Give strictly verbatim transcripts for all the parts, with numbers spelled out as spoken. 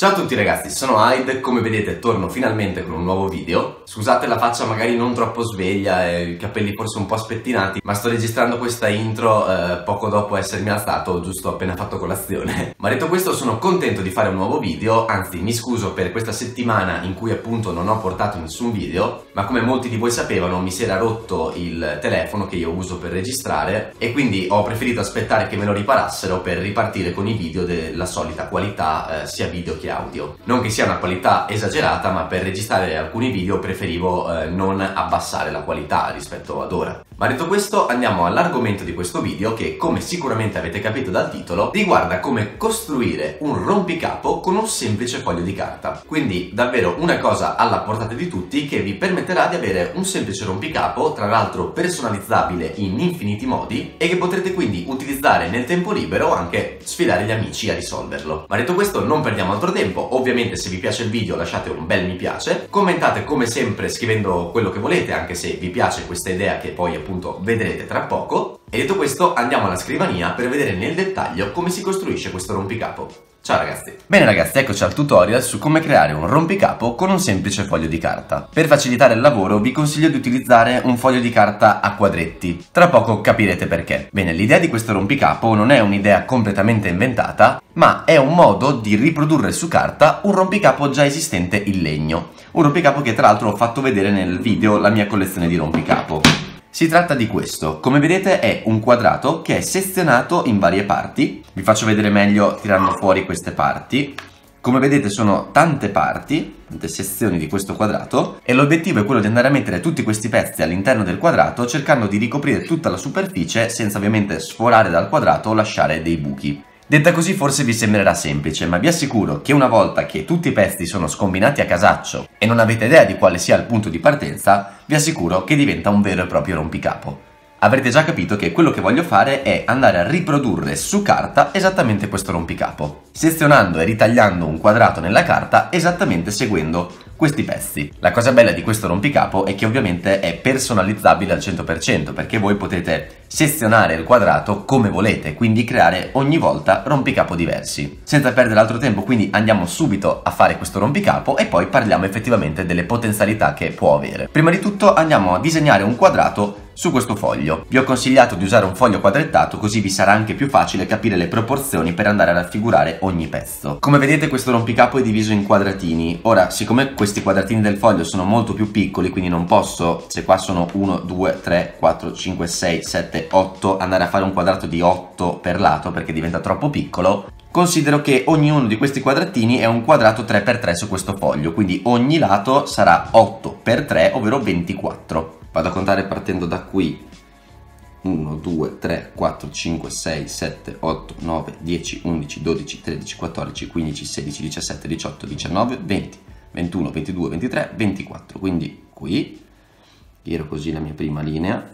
Ciao a tutti ragazzi, sono Hyde, come vedete torno finalmente con un nuovo video. Scusate la faccia magari non troppo sveglia e i capelli forse un po' spettinati, ma sto registrando questa intro eh, poco dopo essermi alzato, giusto appena fatto colazione. Ma detto questo sono contento di fare un nuovo video, anzi mi scuso per questa settimana in cui appunto non ho portato nessun video, ma come molti di voi sapevano mi si era rotto il telefono che io uso per registrare e quindi ho preferito aspettare che me lo riparassero per ripartire con i video della solita qualità eh, sia video che audio. Non che sia una qualità esagerata, ma per registrare alcuni video preferivo eh, non abbassare la qualità rispetto ad ora. Ma detto questo andiamo all'argomento di questo video che, come sicuramente avete capito dal titolo, riguarda come costruire un rompicapo con un semplice foglio di carta. Quindi davvero una cosa alla portata di tutti che vi permetterà di avere un semplice rompicapo, tra l'altro personalizzabile in infiniti modi e che potrete quindi utilizzare nel tempo libero o anche sfidare gli amici a risolverlo. Ma detto questo non perdiamo altro tempo, ovviamente se vi piace il video lasciate un bel mi piace, commentate come sempre scrivendo quello che volete anche se vi piace questa idea che poi appunto vedrete tra poco. E detto questo andiamo alla scrivania per vedere nel dettaglio come si costruisce questo rompicapo. Ciao ragazzi! Bene ragazzi, eccoci al tutorial su come creare un rompicapo con un semplice foglio di carta. Per facilitare il lavoro vi consiglio di utilizzare un foglio di carta a quadretti. Tra poco capirete perché. Bene, l'idea di questo rompicapo non è un'idea completamente inventata, ma è un modo di riprodurre su carta un rompicapo già esistente in legno. Un rompicapo che tra l'altro ho fatto vedere nel video La mia collezione di rompicapo. Si tratta di questo, come vedete è un quadrato che è sezionato in varie parti. Vi faccio vedere meglio tirando fuori queste parti. Come vedete sono tante parti, tante sezioni di questo quadrato e l'obiettivo è quello di andare a mettere tutti questi pezzi all'interno del quadrato cercando di ricoprire tutta la superficie senza ovviamente sforare dal quadrato o lasciare dei buchi. Detta così forse vi sembrerà semplice, ma vi assicuro che una volta che tutti i pezzi sono scombinati a casaccio e non avete idea di quale sia il punto di partenza, vi assicuro che diventa un vero e proprio rompicapo. Avrete già capito che quello che voglio fare è andare a riprodurre su carta esattamente questo rompicapo, sezionando e ritagliando un quadrato nella carta esattamente seguendo questi pezzi. La cosa bella di questo rompicapo è che ovviamente è personalizzabile al cento per cento perché voi potete sezionare il quadrato come volete, quindi creare ogni volta rompicapo diversi. Senza perdere altro tempo quindi andiamo subito a fare questo rompicapo e poi parliamo effettivamente delle potenzialità che può avere. Prima di tutto andiamo a disegnare un quadrato su questo foglio. Vi ho consigliato di usare un foglio quadrettato così vi sarà anche più facile capire le proporzioni per andare a raffigurare ogni pezzo. Come vedete questo rompicapo è diviso in quadratini. Ora, siccome questi quadratini del foglio sono molto più piccoli, quindi non posso, se qua sono uno, due, tre, quattro, cinque, sei, sette, otto, andare a fare un quadrato di otto per lato perché diventa troppo piccolo, considero che ognuno di questi quadratini è un quadrato tre per tre su questo foglio, quindi ogni lato sarà otto per tre, ovvero ventiquattro. Vado a contare partendo da qui. uno, due, tre, quattro, cinque, sei, sette, otto, nove, dieci, undici, dodici, tredici, quattordici, quindici, sedici, diciassette, diciotto, diciannove, venti, ventuno, ventidue, ventitré, ventiquattro. Quindi qui giro così la mia prima linea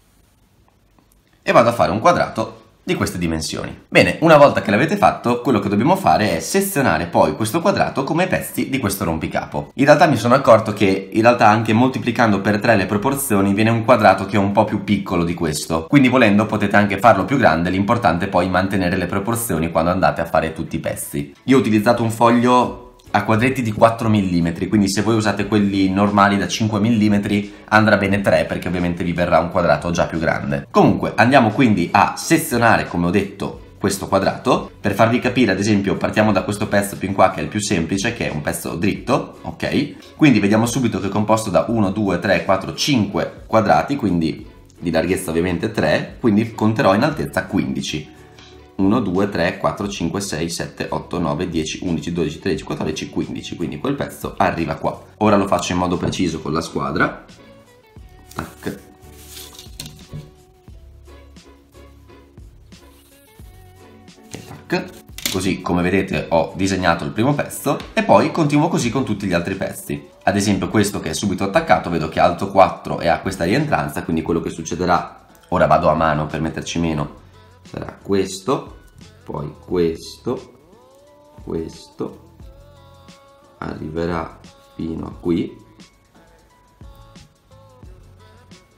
e vado a fare un quadrato di queste dimensioni. Bene, una volta che l'avete fatto, quello che dobbiamo fare è sezionare poi questo quadrato come pezzi di questo rompicapo. In realtà mi sono accorto che in realtà anche moltiplicando per tre le proporzioni viene un quadrato che è un po' più piccolo di questo. Quindi volendo potete anche farlo più grande, l'importante è poi mantenere le proporzioni quando andate a fare tutti i pezzi. Io ho utilizzato un foglio a quadretti di quattro millimetri, quindi se voi usate quelli normali da cinque millimetri andrà bene tre perché ovviamente vi verrà un quadrato già più grande. Comunque andiamo quindi a sezionare, come ho detto, questo quadrato. Per farvi capire, ad esempio, partiamo da questo pezzo più in qua che è il più semplice, che è un pezzo dritto, ok? Quindi vediamo subito che è composto da uno, due, tre, quattro, cinque quadrati, quindi di larghezza ovviamente tre, quindi conterò in altezza quindici. uno, due, tre, quattro, cinque, sei, sette, otto, nove, dieci, undici, dodici, tredici, quattordici, quindici, quindi quel pezzo arriva qua. Ora lo faccio in modo preciso con la squadra. Tac. E tac. Così, come vedete, ho disegnato il primo pezzo e poi continuo così con tutti gli altri pezzi. Ad esempio questo che è subito attaccato, vedo che è alto quattro e ha questa rientranza, quindi quello che succederà, ora vado a mano per metterci meno, sarà questo, poi questo, questo, arriverà fino a qui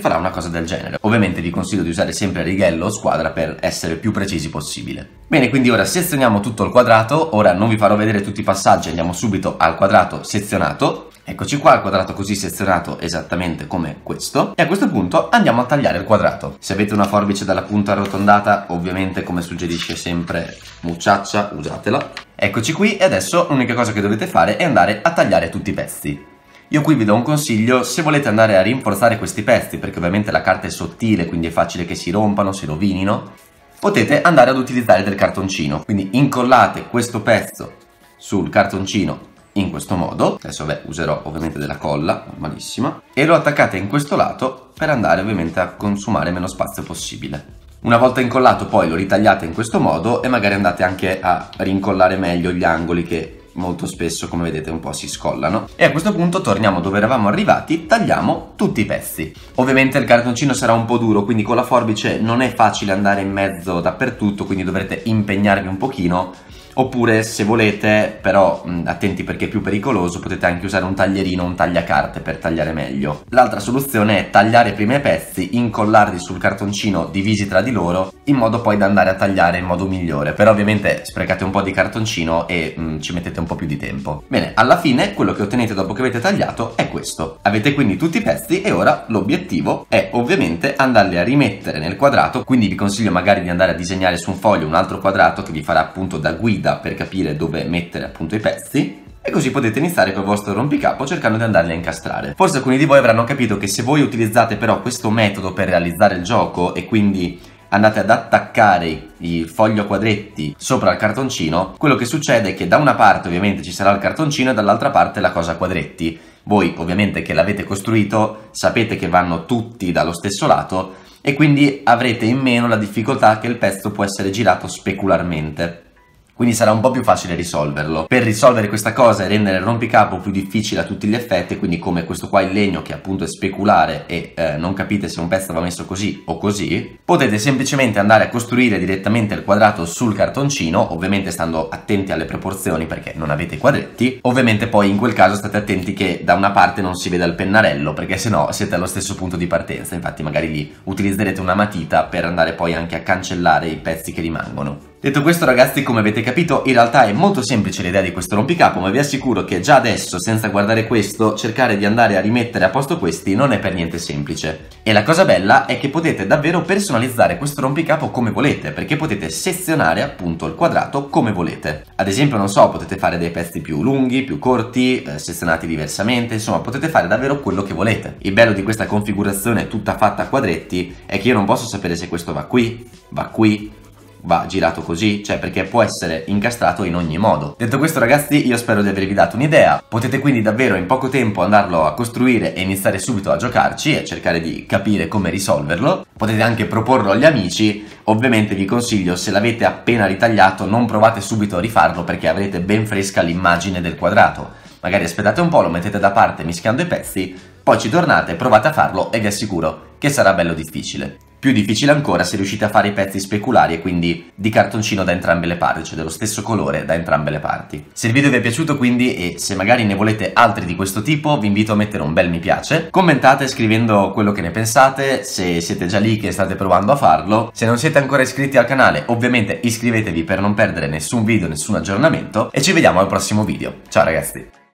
farà una cosa del genere. Ovviamente vi consiglio di usare sempre righello o squadra per essere più precisi possibile. Bene, quindi ora sezioniamo tutto il quadrato. Ora non vi farò vedere tutti i passaggi, andiamo subito al quadrato sezionato. Eccoci qua, il quadrato così sezionato esattamente come questo. E a questo punto andiamo a tagliare il quadrato. Se avete una forbice dalla punta arrotondata, ovviamente come suggerisce sempre Mucciaccia, usatela. Eccoci qui e adesso l'unica cosa che dovete fare è andare a tagliare tutti i pezzi. Io qui vi do un consiglio: se volete andare a rinforzare questi pezzi, perché ovviamente la carta è sottile, quindi è facile che si rompano, si rovinino, potete andare ad utilizzare del cartoncino. Quindi incollate questo pezzo sul cartoncino in questo modo. Adesso beh, userò ovviamente della colla normalissima e lo attaccate in questo lato per andare ovviamente a consumare meno spazio possibile. Una volta incollato poi lo ritagliate in questo modo e magari andate anche a rincollare meglio gli angoli che molto spesso, come vedete, un po' si scollano. E a questo punto torniamo dove eravamo arrivati, tagliamo tutti i pezzi. Ovviamente il cartoncino sarà un po' duro, quindi con la forbice non è facile andare in mezzo dappertutto, quindi dovrete impegnarvi un pochino. Oppure, se volete, però mh, attenti perché è più pericoloso, potete anche usare un taglierino o un tagliacarte per tagliare meglio. L'altra soluzione è tagliare prima i pezzi, incollarli sul cartoncino divisi tra di loro, in modo poi da andare a tagliare in modo migliore. Però ovviamente sprecate un po' di cartoncino e mh, ci mettete un po' più di tempo. Bene, alla fine quello che ottenete dopo che avete tagliato è questo. Avete quindi tutti i pezzi e ora l'obiettivo è ovviamente andarli a rimettere nel quadrato, quindi vi consiglio magari di andare a disegnare su un foglio un altro quadrato che vi farà appunto da guida per capire dove mettere appunto i pezzi, e così potete iniziare col vostro rompicapo cercando di andarli a incastrare. Forse alcuni di voi avranno capito che se voi utilizzate però questo metodo per realizzare il gioco e quindi andate ad attaccare il foglio a quadretti sopra il cartoncino, quello che succede è che da una parte ovviamente ci sarà il cartoncino e dall'altra parte la cosa a quadretti. Voi ovviamente che l'avete costruito sapete che vanno tutti dallo stesso lato e quindi avrete in meno la difficoltà che il pezzo può essere girato specularmente. Quindi sarà un po' più facile risolverlo. Per risolvere questa cosa e rendere il rompicapo più difficile a tutti gli effetti, quindi come questo qua il legno che appunto è speculare e eh, non capite se un pezzo va messo così o così, potete semplicemente andare a costruire direttamente il quadrato sul cartoncino, ovviamente stando attenti alle proporzioni perché non avete quadretti. Ovviamente poi in quel caso state attenti che da una parte non si veda il pennarello, perché sennò siete allo stesso punto di partenza. Infatti magari lì utilizzerete una matita per andare poi anche a cancellare i pezzi che rimangono. Detto questo ragazzi, come avete capito, in realtà è molto semplice l'idea di questo rompicapo, ma vi assicuro che già adesso, senza guardare questo, cercare di andare a rimettere a posto questi non è per niente semplice. E la cosa bella è che potete davvero personalizzare questo rompicapo come volete, perché potete sezionare appunto il quadrato come volete. Ad esempio, non so, potete fare dei pezzi più lunghi, più corti, eh, sezionati diversamente, insomma potete fare davvero quello che volete. Il bello di questa configurazione tutta fatta a quadretti è che io non posso sapere se questo va qui, va qui, va girato così, cioè perché può essere incastrato in ogni modo. Detto questo ragazzi, io spero di avervi dato un'idea. Potete quindi davvero in poco tempo andarlo a costruire e iniziare subito a giocarci e cercare di capire come risolverlo. Potete anche proporlo agli amici. Ovviamente vi consiglio, se l'avete appena ritagliato, non provate subito a rifarlo perché avrete ben fresca l'immagine del quadrato. Magari aspettate un po', lo mettete da parte mischiando i pezzi, poi ci tornate, provate a farlo e vi assicuro che sarà bello difficile. Più difficile ancora se riuscite a fare i pezzi speculari e quindi di cartoncino da entrambe le parti, cioè dello stesso colore da entrambe le parti. Se il video vi è piaciuto quindi e se magari ne volete altri di questo tipo, vi invito a mettere un bel mi piace, commentate scrivendo quello che ne pensate, se siete già lì che state provando a farlo. Se non siete ancora iscritti al canale, ovviamente iscrivetevi per non perdere nessun video, nessun aggiornamento e ci vediamo al prossimo video. Ciao ragazzi!